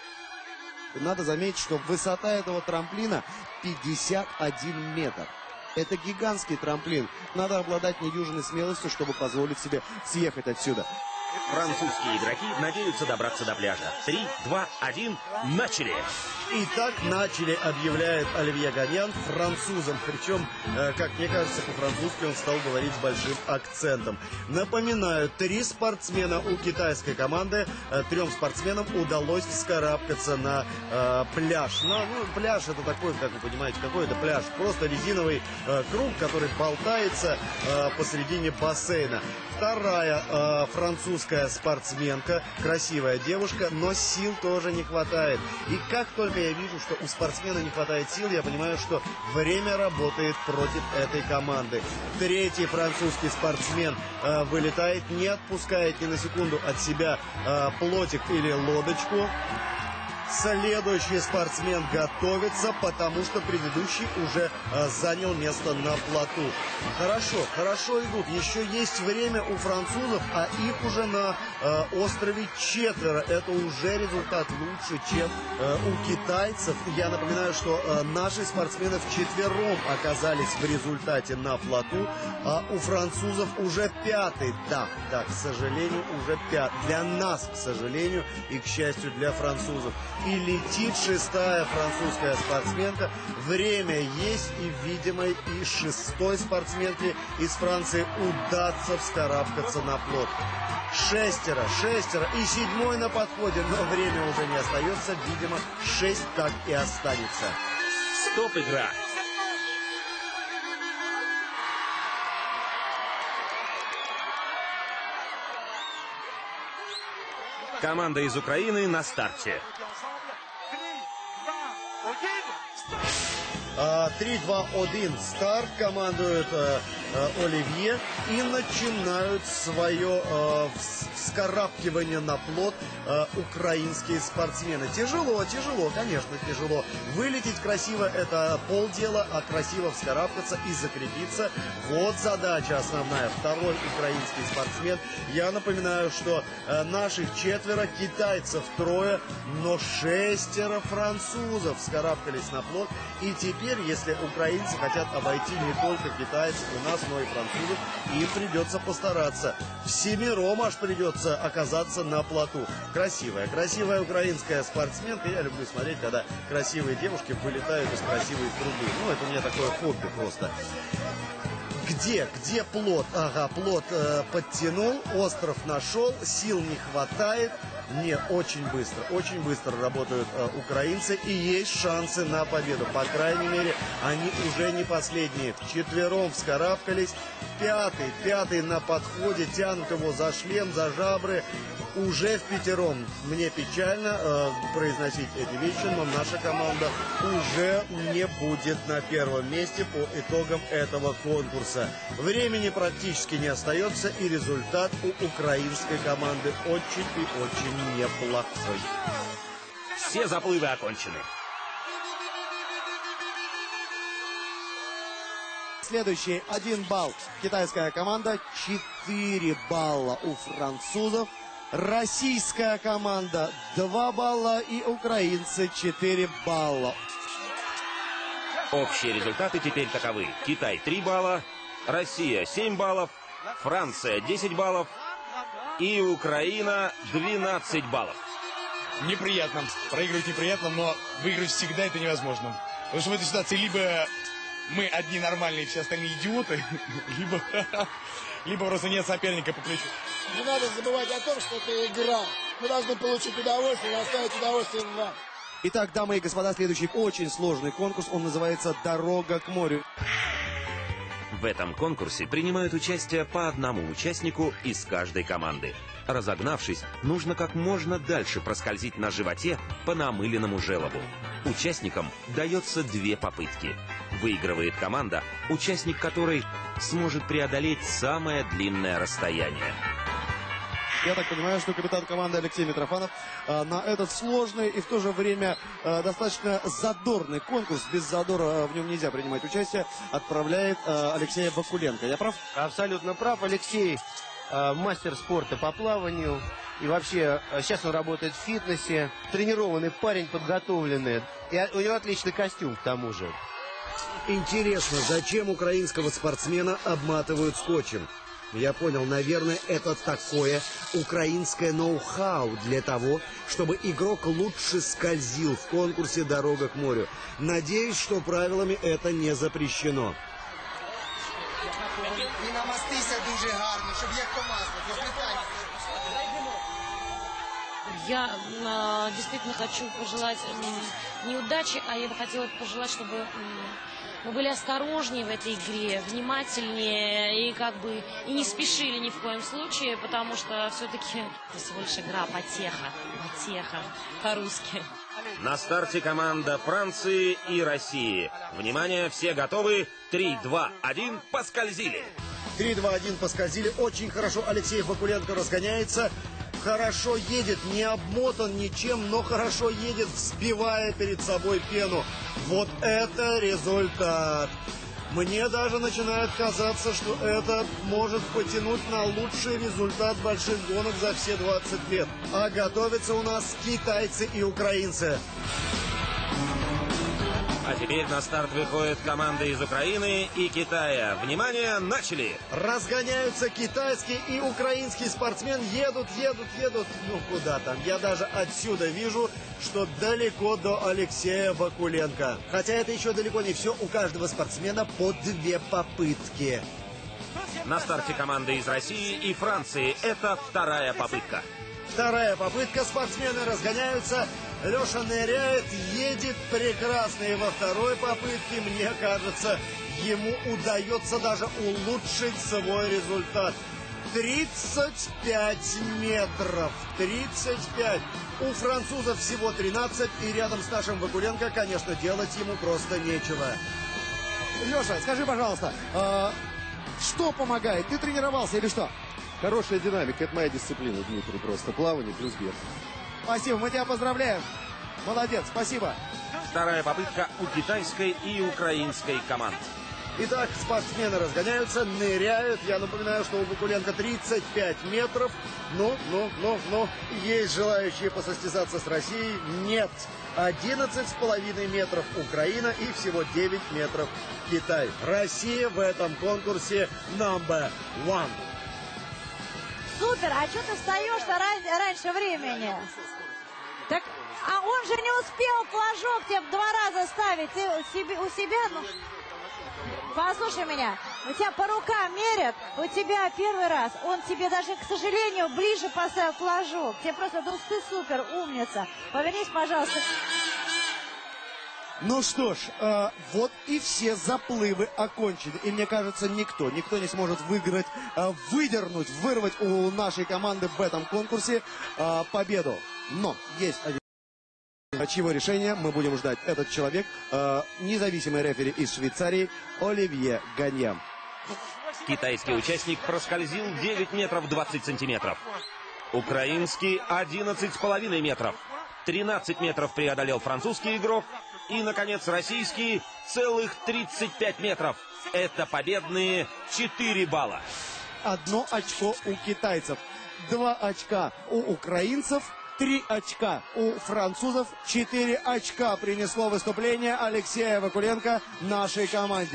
Надо заметить, что высота этого трамплина пятьдесят один метр. Это гигантский трамплин. Надо обладать недюжинной смелостью, чтобы позволить себе съехать отсюда. Французские игроки надеются добраться до пляжа. Три, два, один, начали! Итак, начали, объявляет Оливье Ганьян французом. Причем, э, как мне кажется, по-французски он стал говорить с большим акцентом. Напоминаю, три спортсмена у китайской команды. Э, трем спортсменам удалось вскарабкаться на э, пляж. Но, ну, пляж это такой, как вы понимаете, какой это пляж? Просто резиновый э, круг, который болтается э, посредине бассейна. Вторая э, французская спортсменка, красивая девушка, но сил тоже не хватает. И как только я вижу, что у спортсмена не хватает сил, я понимаю, что время работает против этой команды. Третий французский спортсмен э, вылетает, не отпускает ни на секунду от себя э, плотик или лодочку. Следующий спортсмен готовится, потому что предыдущий уже э, занял место на плоту. Хорошо, хорошо идут. Еще есть время у французов, а их уже на э, острове четверо. Это уже результат лучше, чем э, у китайцев. Я напоминаю, что э, наши спортсмены вчетвером оказались в результате на плоту, а у французов уже пятый. Да, да, к сожалению, уже пятый. Для нас, к сожалению, и к счастью для французов. И летит шестая французская спортсменка. Время есть, и, видимо, и шестой спортсменке из Франции удастся вскарабкаться на плот. Шестеро, шестеро, и седьмой на подходе, но время уже не остается. Видимо, шесть так и останется. Стоп, игра. Команда из Украины на старте. три, два, один. Старт. Командует э, э, Оливье. И начинают свое э, вскарабкивание на плот э, украинские спортсмены. Тяжело, тяжело, конечно, тяжело. Вылететь красиво — это полдела, а красиво вскарабкаться и закрепиться — вот задача основная. Второй украинский спортсмен. Я напоминаю, что э, наших четверо, китайцев трое, но шестеро французов вскарабкались на плот. И теперь, если украинцы хотят обойти не только китайцев у нас, но и французов, им придется постараться. Всемиром аж придется оказаться на плоту. Красивая, красивая украинская спортсменка. Я люблю смотреть, когда красивые девушки вылетают из красивой трубы. Ну, это у меня такое хобби просто. Где? Где плот? Ага, плот э, подтянул, остров нашел, сил не хватает. Не, очень быстро, очень быстро работают э, украинцы, и есть шансы на победу. По крайней мере, они уже не последние. Вчетвером вскарабкались. Пятый, пятый на подходе, тянут его за шлем, за жабры. Уже в пятером. Мне печально э, произносить эти вещи, но наша команда уже не будет на первом месте по итогам этого конкурса. Времени практически не остается, и результат у украинской команды очень и очень неплохой. Все заплывы окончены. Следующий один балл. Китайская команда, четыре балла у французов. Российская команда два балла и украинцы четыре балла. Общие результаты теперь таковы. Китай три балла, Россия семь баллов, Франция десять баллов, И Украина двенадцать баллов. Неприятно. Проигрывать неприятно, но выиграть всегда это невозможно. Потому что в этой ситуации либо мы одни нормальные, все остальные идиоты, либо, либо просто нет соперника по плечу. Не надо забывать о том, что это игра. Мы должны получить удовольствие и оставить удовольствие вам. Итак, дамы и господа, следующий очень сложный конкурс. Он называется «Дорога к морю». В этом конкурсе принимают участие по одному участнику из каждой команды. Разогнавшись, нужно как можно дальше проскользить на животе по намыленному желобу. Участникам дается две попытки. Выигрывает команда, участник которой сможет преодолеть самое длинное расстояние. Я так понимаю, что капитан команды Алексей Митрофанов э, на этот сложный и в то же время э, достаточно задорный конкурс, без задора э, в нем нельзя принимать участие, отправляет э, Алексея Вакуленко. Я прав? Абсолютно прав. Алексей э, мастер спорта по плаванию. И вообще, э, сейчас он работает в фитнесе. Тренированный парень, подготовленный. И у него отличный костюм к тому же. Интересно, зачем украинского спортсмена обматывают скотчем? Я понял, наверное, это такое украинское ноу-хау для того, чтобы игрок лучше скользил в конкурсе «Дорога к морю». Надеюсь, что правилами это не запрещено. І намастися дуже гарно, щоб як по маслу. Я э, действительно хочу пожелать э, не удачи, а я бы хотела пожелать, чтобы э, мы были осторожнее в этой игре, внимательнее и как бы и не спешили ни в коем случае, потому что все-таки это всего лишь игра, потеха, потеха по-русски. На старте команда Франции и России. Внимание, все готовы? три, два, один, поскользили. три, два, один, поскользили. Очень хорошо Алексей Вакуленко разгоняется. Хорошо едет, не обмотан ничем, но хорошо едет, взбивая перед собой пену. Вот это результат. Мне даже начинает казаться, что это может потянуть на лучший результат больших гонок за все двадцать лет. А готовятся у нас китайцы и украинцы. А теперь на старт выходят команды из Украины и Китая. Внимание, начали! Разгоняются китайский и украинский спортсмен. Едут, едут, едут. Ну, куда там? Я даже отсюда вижу, что далеко до Алексея Вакуленко. Хотя это еще далеко не все. У каждого спортсмена по две попытки. На старте команды из России и Франции. Это вторая попытка. Вторая попытка. Спортсмены разгоняются. Леша ныряет, едет прекрасно. И во второй попытке, мне кажется, ему удается даже улучшить свой результат. тридцать пять метров. тридцать пять. У французов всего тринадцать. И рядом с нашим Вакуленко, конечно, делать ему просто нечего. Леша, скажи, пожалуйста, э, что помогает? Ты тренировался или что? Хорошая динамика. Это моя дисциплина, Дмитрий. Просто плавание плюс бег. Спасибо, мы тебя поздравляем. Молодец, спасибо. Вторая попытка у китайской и украинской команд. Итак, спортсмены разгоняются, ныряют. Я напоминаю, что у Вакуленко тридцать пять метров. Ну, ну, ну, ну. Есть желающие посостязаться с Россией? Нет. одиннадцать с половиной метров Украина и всего девять метров Китай. Россия в этом конкурсе number one. Супер, а что ты встаешь-то ран- раньше времени? Так, а он же не успел флажок тебе два раза ставить. Ты у себя, у себя, ну... Послушай меня, у тебя по рукам мерят, у тебя первый раз. Он тебе даже, к сожалению, ближе поставил флажок. Тебе просто, ну ты супер, умница. Повернись, пожалуйста. Ну что ж, э, вот и все заплывы окончены. И мне кажется, никто, никто не сможет выиграть, э, выдернуть, вырвать у нашей команды в этом конкурсе э, победу. Но есть один, чьего решения мы будем ждать. Этот человек, э, независимый рефери из Швейцарии, Оливье Ганьян. Китайский участник проскользил девять метров двадцать сантиметров. Украинский одиннадцать с половиной метров. тринадцать метров преодолел французский игрок. И, наконец, российский целых тридцать пять метров. Это победные четыре балла. Одно очко у китайцев, два очка у украинцев, три очка у французов, четыре очка принесло выступление Алексея Вакуленко нашей команде.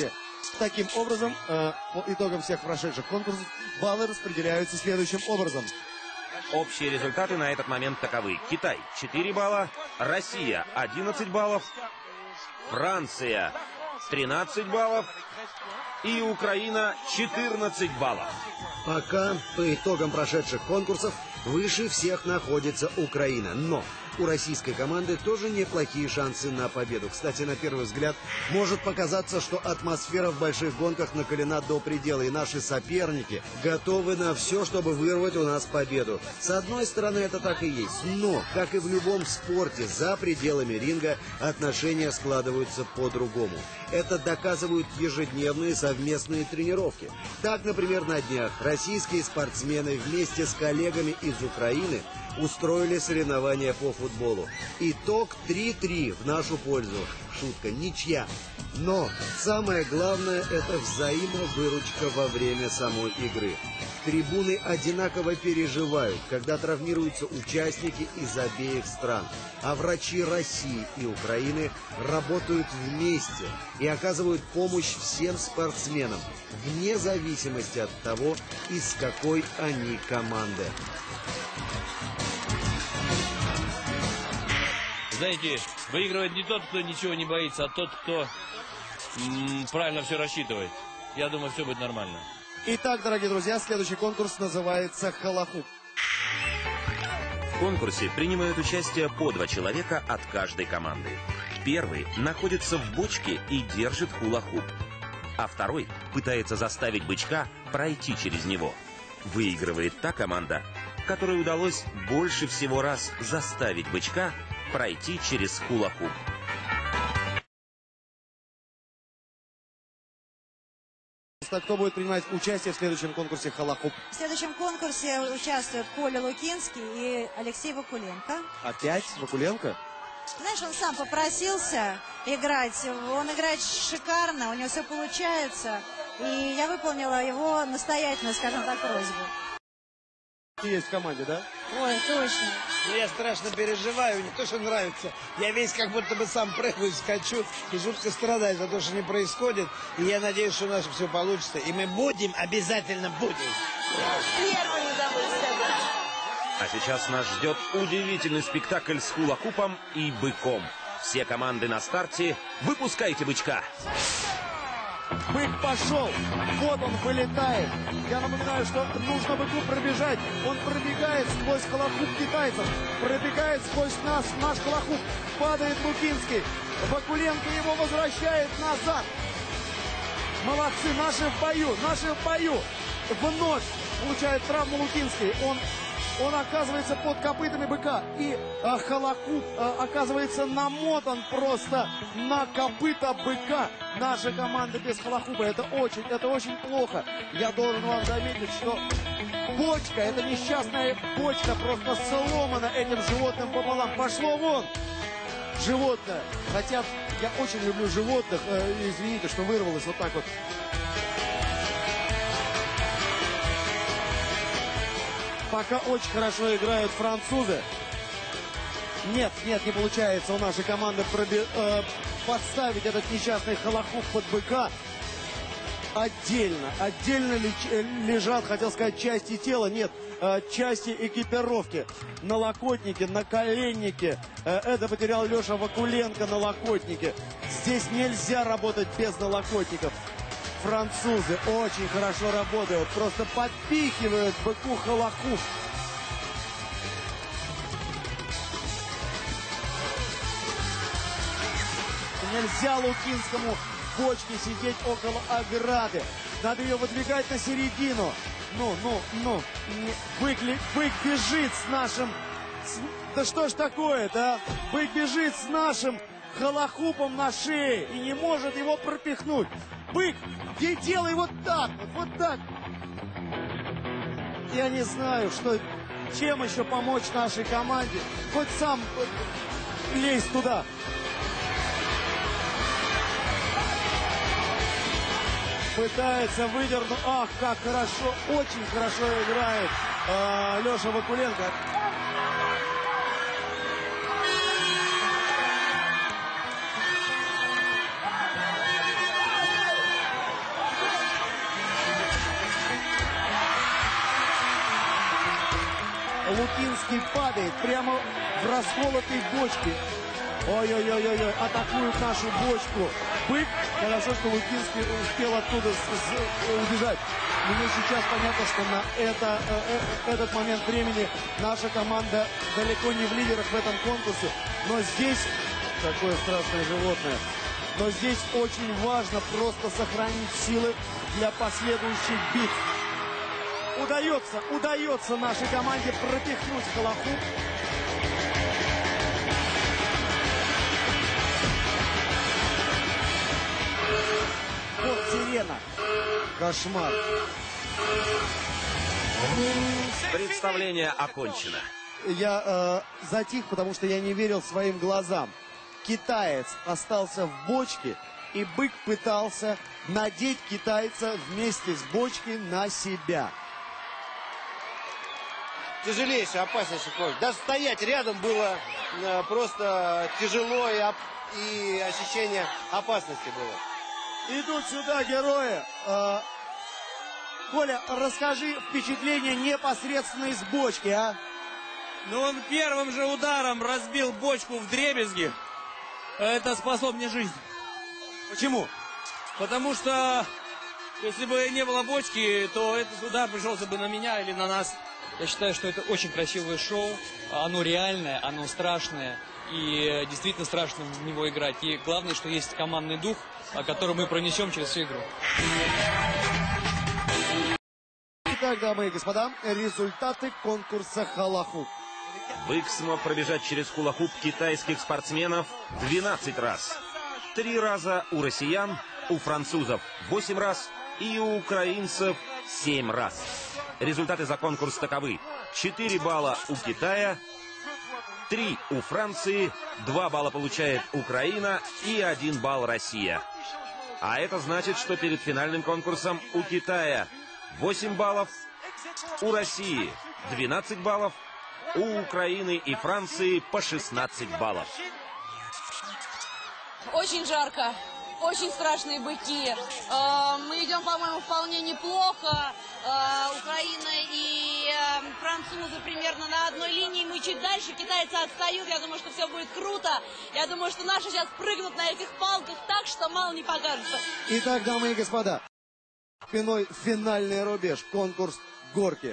Таким образом, э, по итогам всех прошедших конкурсов, баллы распределяются следующим образом. Общие результаты на этот момент таковы. Китай четыре балла, Россия одиннадцать баллов, Франция тринадцать баллов и Украина четырнадцать баллов. Пока по итогам прошедших конкурсов выше всех находится Украина. Но у российской команды тоже неплохие шансы на победу. Кстати, на первый взгляд может показаться, что атмосфера в больших гонках накалена до предела, и наши соперники готовы на все, чтобы вырвать у нас победу. С одной стороны, это так и есть. Но, как и в любом спорте, за пределами ринга отношения складываются по-другому. Это доказывают ежедневные совместные тренировки. Так, например, на днях российские спортсмены вместе с коллегами из Украины устроили соревнования по футболу. Итог три-три в нашу пользу. Шутка, ничья. Но самое главное – это взаимовыручка во время самой игры. Трибуны одинаково переживают, когда травмируются участники из обеих стран. А врачи России и Украины работают вместе и оказывают помощь всем спортсменам, вне зависимости от того, из какой они команды. Знаете, выигрывает не тот, кто ничего не боится, а тот, кто м, правильно все рассчитывает. Я думаю, все будет нормально. Итак, дорогие друзья, следующий конкурс называется «Халахуп». В конкурсе принимают участие по два человека от каждой команды. Первый находится в бочке и держит хула-хуп, а второй пытается заставить бычка пройти через него. Выигрывает та команда, которой удалось больше всего раз заставить бычка пройти через хула-хуп. Кто будет принимать участие в следующем конкурсе «Халахуп»? В следующем конкурсе участвуют Коля Лукинский и Алексей Вакуленко. Опять Вакуленко? Знаешь, он сам попросился играть. Он играет шикарно, у него все получается. И я выполнила его настоятельную, скажем так, просьбу. Есть в команде, да? Ой, точно. Ну, я страшно переживаю, не то, что нравится. Я весь как будто бы сам прыгаю, скачу и жутко страдаю за то, что не происходит. И я надеюсь, что у нас все получится. И мы будем, обязательно будем. Первый не забудь сказать. А сейчас нас ждет удивительный спектакль с хула-хупом и быком. Все команды на старте. Выпускайте бычка. Бык пошел. Вот он вылетает. Я напоминаю, что нужно быку пробежать. Он пробегает сквозь халахуп китайцев. Пробегает сквозь нас наш халахуп. Падает Лукинский. Вакуленко его возвращает назад. Молодцы, наши в бою. Наши в бою. Вновь получает травму Лукинский. Он... Он оказывается под копытами быка. И а, халахуп а, оказывается намотан просто на копыта быка. Наша команда без халахупа. Это очень, это очень плохо. Я должен вам заметить, что бочка, это несчастная бочка, просто сломана этим животным пополам. Пошло вон животное. Хотя я очень люблю животных. Э, извините, что вырвалось вот так вот. Пока очень хорошо играют французы. Нет, нет, не получается у нашей команды проби, э, подставить этот несчастный халахуп под быка. Отдельно, отдельно лежат, хотел сказать, части тела. Нет, э, части экипировки. Налокотники, наколенники. Э, это потерял Леша Вакуленко, налокотники. Здесь нельзя работать без налокотников. Французы очень хорошо работают, просто подпихивают быку халахуп. Нельзя Лукинскому в бочке сидеть около ограды. Надо ее выдвигать на середину. Ну, ну, ну. Бык, бык бежит с нашим... С... Да что ж такое-то, а? Бык бежит с нашим халахупом на шее и не может его пропихнуть. Бык, и делай вот так, вот, вот так. Я не знаю, что, чем еще помочь нашей команде. Хоть сам лезь туда. Пытается выдернуть. Ах, как хорошо, очень хорошо играет э, Леша Вакуленко. Лукинский падает прямо в расколотой бочке. Ой-ой-ой-ой, атакуют нашу бочку. Бык, хорошо, что Лукинский успел оттуда с- с- убежать. Мне сейчас понятно, что на это, э, э, этот момент времени наша команда далеко не в лидерах в этом конкурсе. Но здесь, такое страшное животное, но здесь очень важно просто сохранить силы для последующих битв. Удается, удается нашей команде пропихнуть Халаху. Вот сирена. Кошмар. Представление окончено. Я э, затих, потому что я не верил своим глазам. Китаец остался в бочке, и бык пытался надеть китайца вместе с бочкой на себя. Тяжелейший, опаснейший конкурс. Даже стоять рядом было э, просто тяжело и, оп- и ощущение опасности было. Идут сюда герои. Э, Коля, расскажи впечатление непосредственно из бочки, а? Ну, он первым же ударом разбил бочку в дребезги. Это спасло мне жизнь. Почему? Потому что, если бы не было бочки, то этот удар пришелся бы на меня или на нас. Я считаю, что это очень красивое шоу. Оно реальное, оно страшное. И действительно страшно в него играть. И главное, что есть командный дух, который мы пронесем через всю игру. Итак, дамы и господа, результаты конкурса Халаху. Бык смог пробежать через хулахуп китайских спортсменов двенадцать раз. Три раза у россиян, у французов восемь раз и у украинцев семь раз. Результаты за конкурс таковы. четыре балла у Китая, три у Франции, два балла получает Украина и один балл Россия. А это значит, что перед финальным конкурсом у Китая восемь баллов, у России двенадцать баллов, у Украины и Франции по шестнадцать баллов. Очень жарко, очень страшные быки. Э, Мы идем, по-моему, вполне неплохо. Э, Украина и э, французы примерно на одной линии. Мы чуть дальше, китайцы отстают. Я думаю, что все будет круто. Я думаю, что наши сейчас прыгнут на этих палках так, что мало не покажется. Итак, дамы и господа, спиной финальный рубеж, конкурс горки.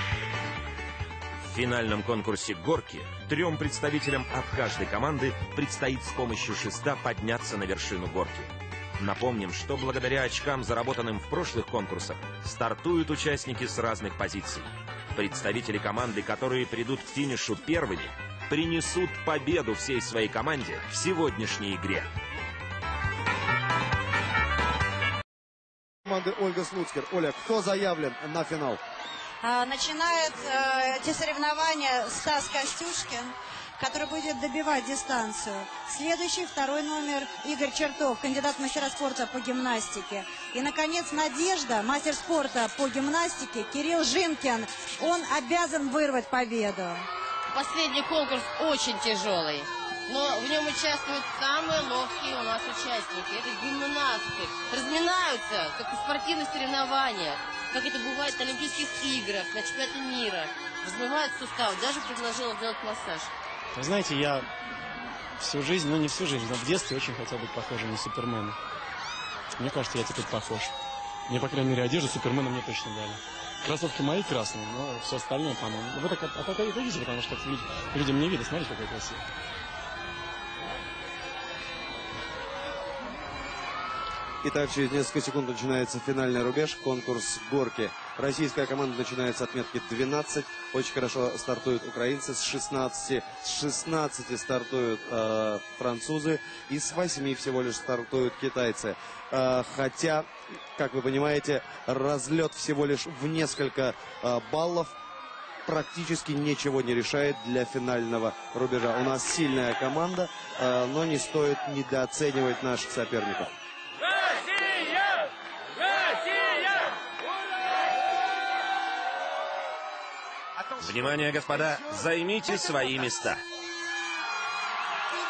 В финальном конкурсе «Горки» трем представителям от каждой команды предстоит с помощью шеста подняться на вершину горки. Напомним, что благодаря очкам, заработанным в прошлых конкурсах, стартуют участники с разных позиций. Представители команды, которые придут к финишу первыми, принесут победу всей своей команде в сегодняшней игре. Команды Ольга Слуцкер. Оля, кто заявлен на финал? А, Начинает э, эти соревнования Стас Костюшкин, который будет добивать дистанцию. Следующий, второй номер, Игорь Чертов, кандидат в мастера спорта по гимнастике. И, наконец, Надежда, мастер спорта по гимнастике, Кирилл Жинкин. Он обязан вырвать победу. Последний конкурс очень тяжелый, но в нем участвуют самые ловкие у нас участники. Это гимнасты. Разминаются, как в спортивных соревнованиях, как это бывает на Олимпийских играх, на чемпионате мира. Размывают суставы, даже предложила сделать массаж. Вы знаете, я всю жизнь, ну не всю жизнь, но в детстве очень хотел быть похожим на Супермена. Мне кажется, я теперь похож. Мне, по крайней мере, одежду Супермена мне точно дали. Кроссовки мои красные, но все остальное, по-моему. Вы так отойдите, потому что людям не видно. Смотрите, какой красивый. Итак, через несколько секунд начинается финальный рубеж, конкурс горки. Российская команда начинает с отметки двенадцать. Очень хорошо стартуют украинцы с шестнадцати. С шестнадцати стартуют э, французы. И с восьми всего лишь стартуют китайцы. Э, хотя, как вы понимаете, разлет всего лишь в несколько э, баллов практически ничего не решает для финального рубежа. У нас сильная команда, э, но не стоит недооценивать наших соперников. Внимание, господа, займите свои места.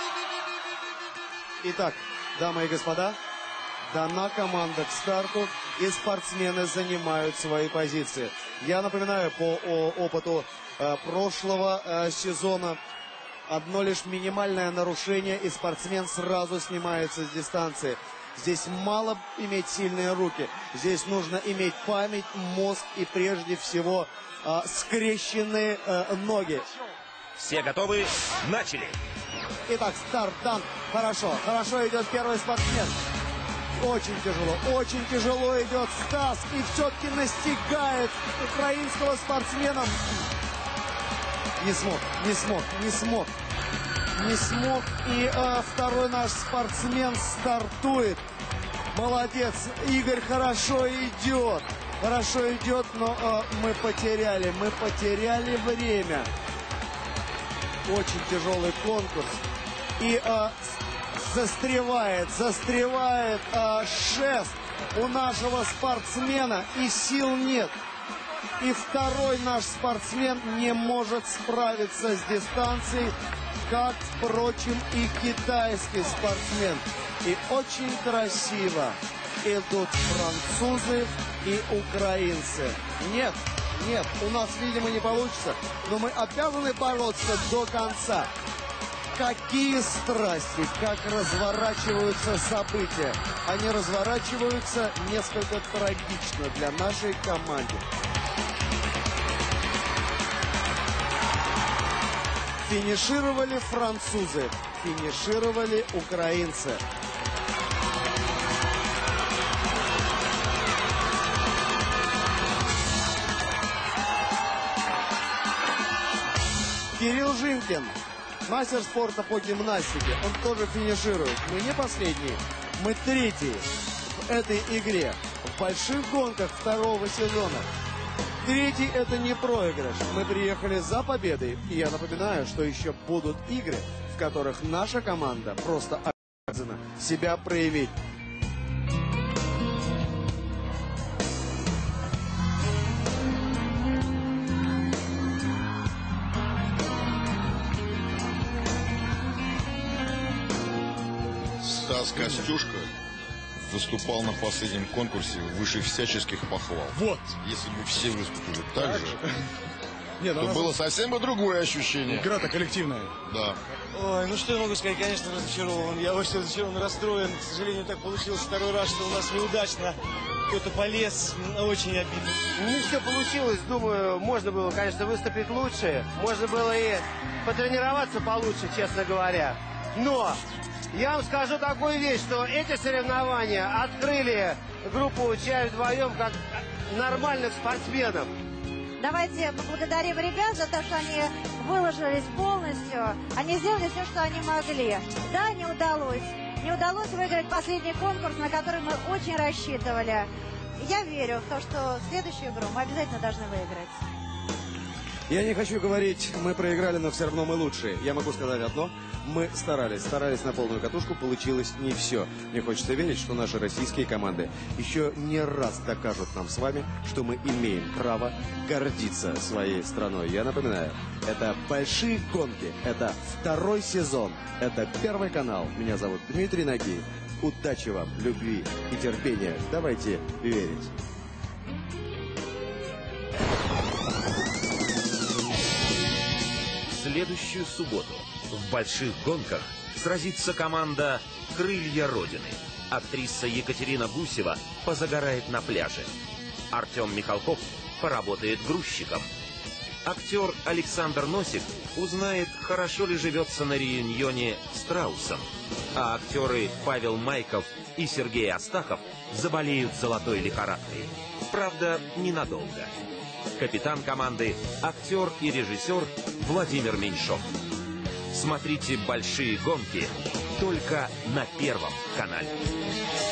Итак, дамы и господа, дана команда к старту. и спортсмены занимают свои позиции. Я напоминаю по о, опыту э, прошлого э, сезона, одно лишь минимальное нарушение, и спортсмен сразу снимается с дистанции. Здесь мало иметь сильные руки, здесь нужно иметь память, мозг и прежде всего э, скрещенные э, ноги. Все готовы? Начали! Итак, старт дан. Хорошо, хорошо идет первый спортсмен. Очень тяжело, очень тяжело идет Стас. И все-таки настигает украинского спортсмена. Не смог, не смог, не смог. Не смог. И э, второй наш спортсмен стартует. Молодец, Игорь хорошо идет. Хорошо идет, но э, мы потеряли, мы потеряли время. Очень тяжелый конкурс. И э, застревает, застревает э, шест у нашего спортсмена, и сил нет. И второй наш спортсмен не может справиться с дистанцией, как, впрочем, и китайский спортсмен. И очень красиво идут французы и украинцы. Нет, нет, у нас, видимо, не получится, но мы обязаны бороться до конца. Какие страсти, как разворачиваются события. Они разворачиваются несколько трагично для нашей команды. Финишировали французы, финишировали украинцы. Кирилл Жинкин, мастер спорта по гимнастике, он тоже финиширует. Мы не последние, мы третьи в этой игре, в больших гонках второго сезона. Третий — это не проигрыш. Мы приехали за победой. И я напоминаю, что еще будут игры, в которых наша команда просто обязана себя проявить. Стас Костюшко выступал на последнем конкурсе выше всяческих похвал. Вот. Если бы все выступили так, так же, Нет, то было совсем бы другое ощущение. Игра-то коллективная. Да. Ой, ну что я могу сказать, конечно, разочарован. Я очень разочарован, расстроен. К сожалению, так получилось второй раз, что у нас неудачно. Кто-то полез, очень обидно. Не все получилось, думаю, можно было, конечно, выступить лучше. Можно было и потренироваться получше, честно говоря. Но я вам скажу такую вещь, что эти соревнования открыли группу «Чай вдвоем» как нормальных спортсменов. Давайте поблагодарим ребят за то, что они выложились полностью. Они сделали все, что они могли. Да, не удалось. Не удалось выиграть последний конкурс, на который мы очень рассчитывали. Я верю в то, что следующую игру мы обязательно должны выиграть. Я не хочу говорить, мы проиграли, но все равно мы лучшие. Я могу сказать одно. Мы старались, старались на полную катушку, получилось не все. Мне хочется верить, что наши российские команды еще не раз докажут нам с вами, что мы имеем право гордиться своей страной. Я напоминаю, это большие гонки, это второй сезон, это Первый канал. Меня зовут Дмитрий Нагиев. Удачи вам, любви и терпения. Давайте верить. В следующую субботу в больших гонках сразится команда «Крылья Родины». Актриса Екатерина Гусева позагорает на пляже. Артем Михалков поработает грузчиком. Актер Александр Носик узнает, хорошо ли живется на реюньоне с Страусом. А актеры Павел Майков и Сергей Астахов заболеют золотой лихорадкой. Правда, ненадолго. Капитан команды, актер и режиссер Владимир Меньшов. Смотрите «Большие гонки» только на Первом канале.